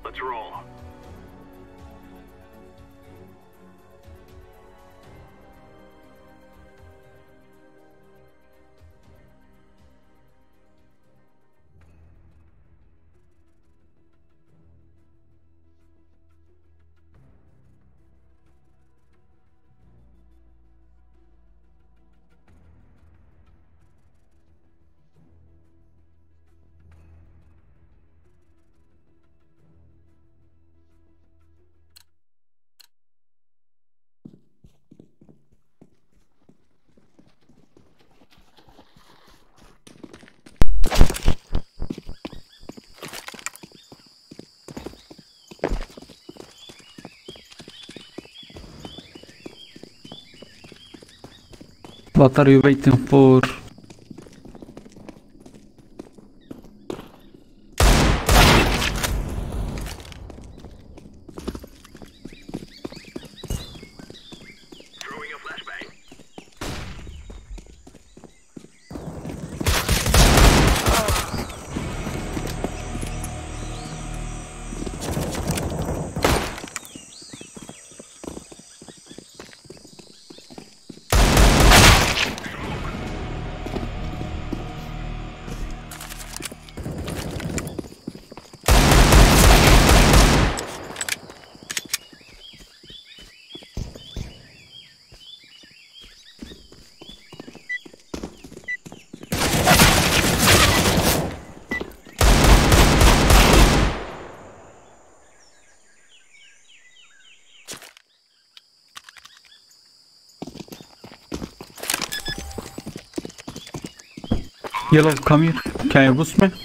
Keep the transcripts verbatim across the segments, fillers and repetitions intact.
Let's roll. What are you waiting for? Throwing a flashbang. Yellow, come here. Can you boost me?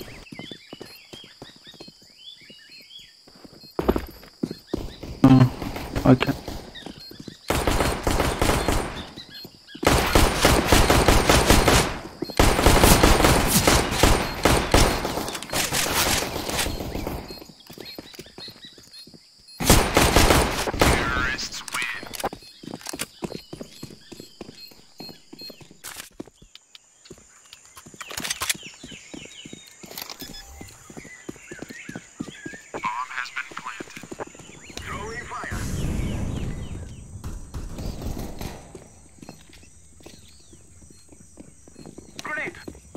Oh, okay. Terrorists win. Bomb has been planted. Throwing fire. Grenade.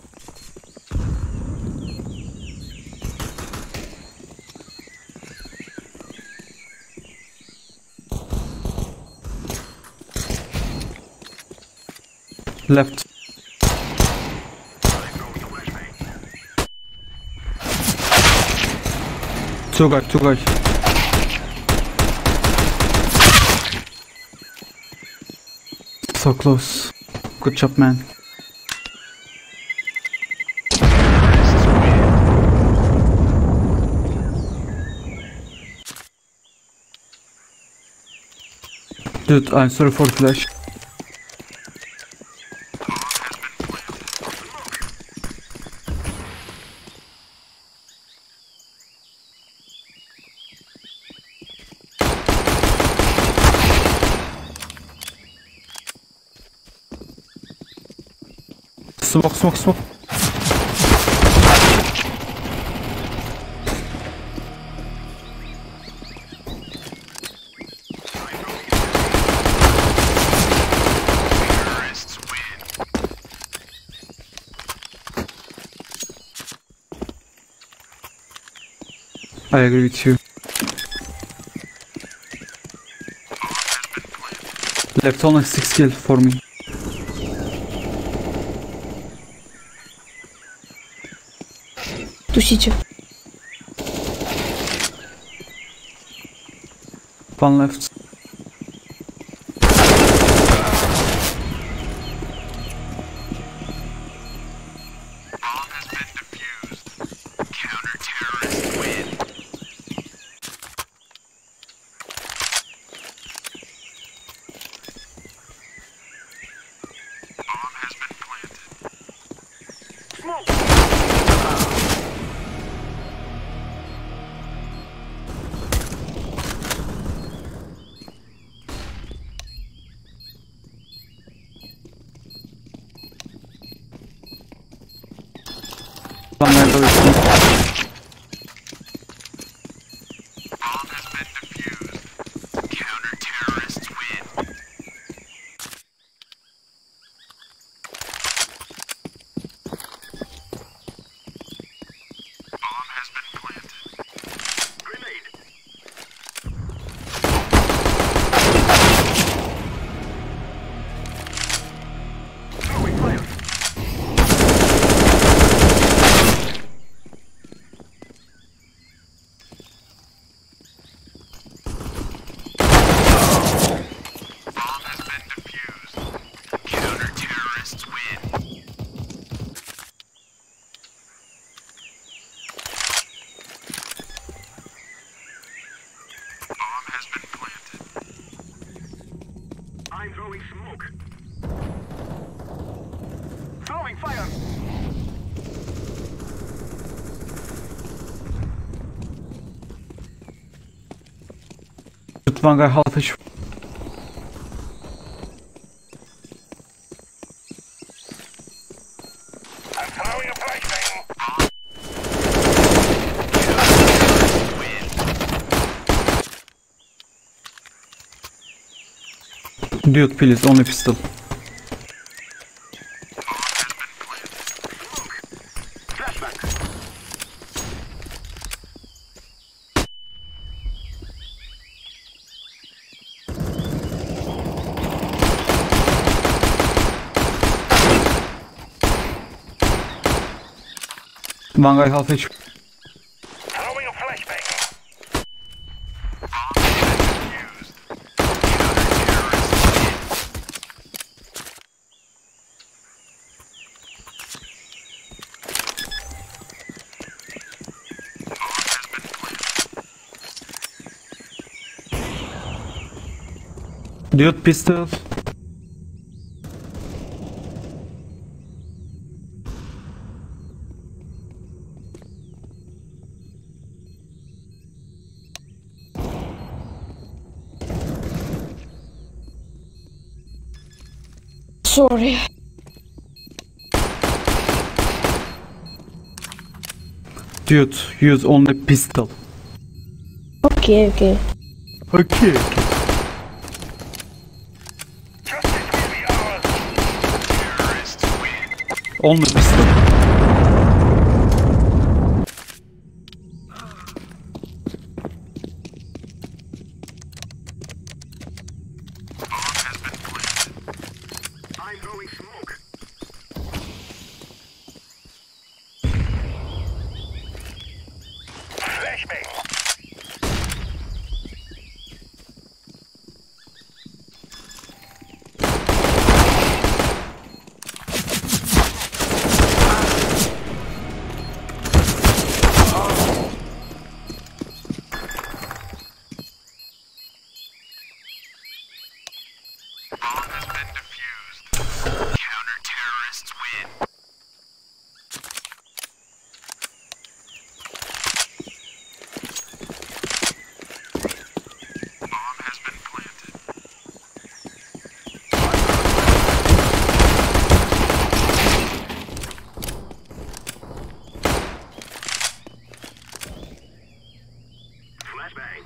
Left. Throwing a flashbang. Two guys, two guys. So close. Good job, man. Terrorists win. Dude, I'm sorry for flash. Bomb has been planted. Smoke. Smoke, smoke, smoke. Terrorists win. I agree with you. Bomb has been planted. Left only six kills for me. Тусите. One left. Bomb has been defused. Counter-terrorists win. Bomb has been planted. Smoke! throwing smoke. Throwing fire. Shoot one guy half H P. I'm throwing a flashbang. Dude, please, only pistol. One guy half H P. Throwing a flashbang. Dude, pistol. Sorry. Dude, use only pistol. Okay, okay. Okay. Justice will be ours. Terrorists win. Only pistol. I'm throwing smoke. Flashbang. Bomb has been defused. Counter-terrorists win. Bomb has been planted. Flashbang.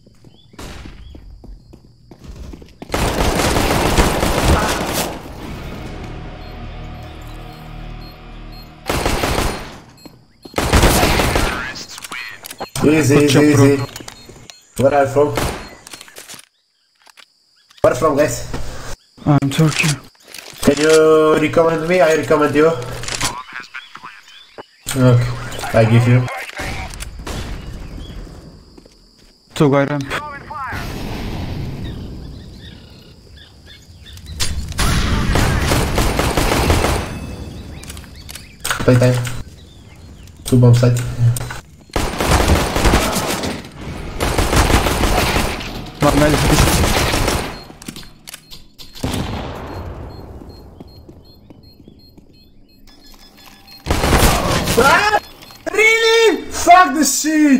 Terrorists win. Easy, easy, job, bro. easy. Where are you from? Where from, guys? I'm Turkey. Can you recommend me? I recommend you. Bomb has been planted. Okay, I give you. Flashbang. Two guy ramp. Throwing fire. Playtime. Two bomb site. One guy half H P. Ah! Really? Fuck this shit!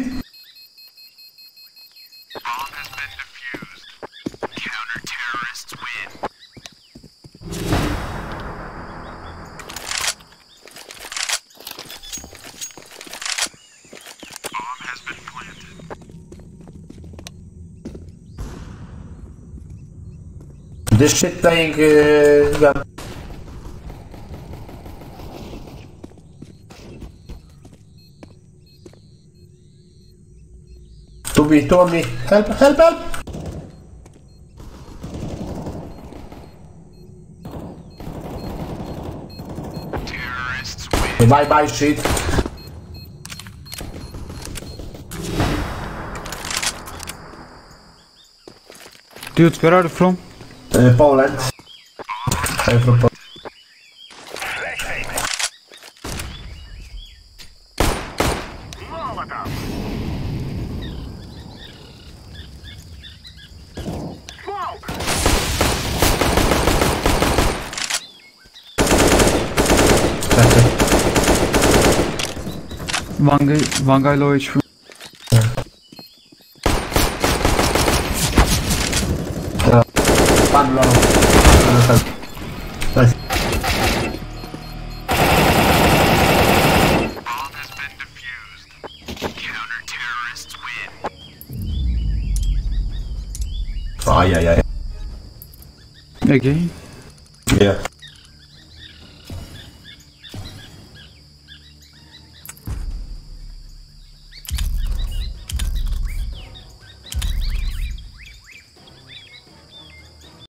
Bomb has been defused. Counter-terrorists win. Bomb has been planted. This shit playing uh, gun. To me, to me. Help, help, help! Terrorists win. Bye bye shit. Dude, where are you from? Uh, Poland. I'm from Poland. Flashbang. Molotov. Smoke. One guy, one guy low H P. One long. Nice. Bomb has been defused. Counter-terrorists win. Oh, yeah, yeah. Again. Yeah.